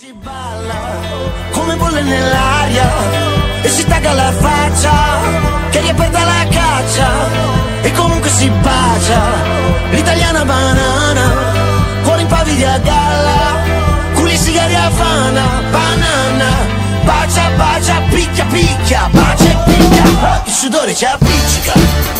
Si balla come bolle nell'aria e si taglia la faccia che riaperta la caccia e comunque si bacia. L'italiana banana, cuore in pavidi a galla, culi sigari a Havana, banana, bacia, bacia, picchia, picchia, bacia e picchia. Il sudore ci appiccica,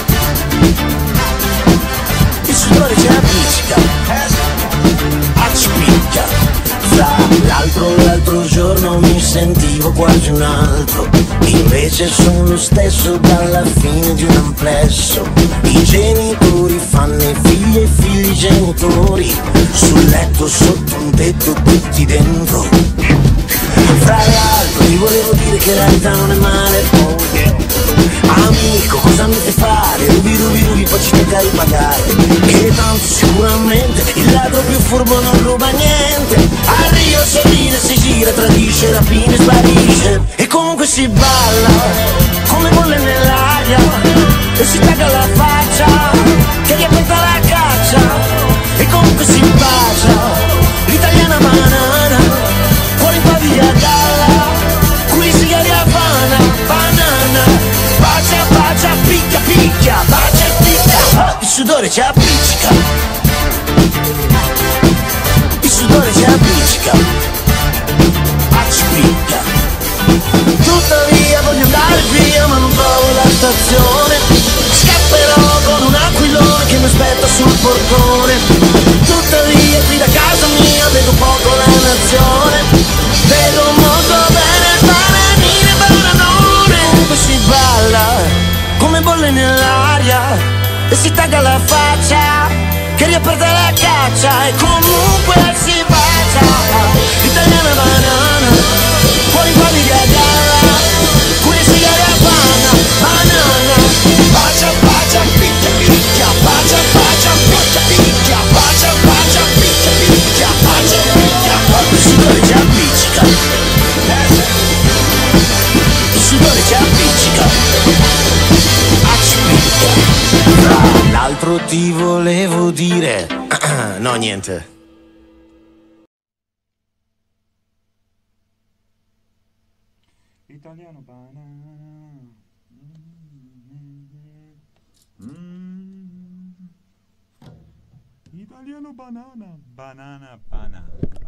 il sudore ci appiccica, accipicchia. L'altro giorno mi sentivo quasi un altro, invece sono lo stesso dalla fine di un amplesso. I genitori fanno i figli e i figli genitori, sul letto sotto un tetto tutti dentro. Fra l'altro ti volevo dire che in realtà non è male, amico, cosa mi fai fare? Rubi, rubi, rubi, poi ci tocca ripagare. E tanto sicuramente il ladro più furbo non ruba niente. A Rio sorride, si gira, tradisce, rapina e sparisce. E comunque si balla come bolle nell'aria e si taglia la faccia che riaperta la caccia. E comunque si bacia l'italiana banana, cuore in pavidi a galla, culi sigari a Havana, banana, bacia, bacia, picchia, picchia, bacia e picchia. Il sudore ci appiccica, il sudore ci appiccica, accipicchia. Tuttavia voglio andare via ma non trovo la stazione, scapperò con un aquilone che mi aspetta sul portone. Tuttavia qui da casa mia vedo poco la nazione, vedo molto bene il bananino e bananone. Comunque si balla come bolle nell'aria e si taglia la faccia che riaperta la caccia e comunque si bacia. L'italiana banana, fuori fuori di galla, curi sigari a Havana, banana, bacia, bacia, picchia, picchia, bacia, bacia, picchia, picchia, bacia, bacia, picchia, picchia, bacia, picchia. Il sudore ci appiccica, il sudore ci appiccica, accipicchia. L'altro ti volevo dire, no niente. Italiano banana. Italiano banana. Banana banana.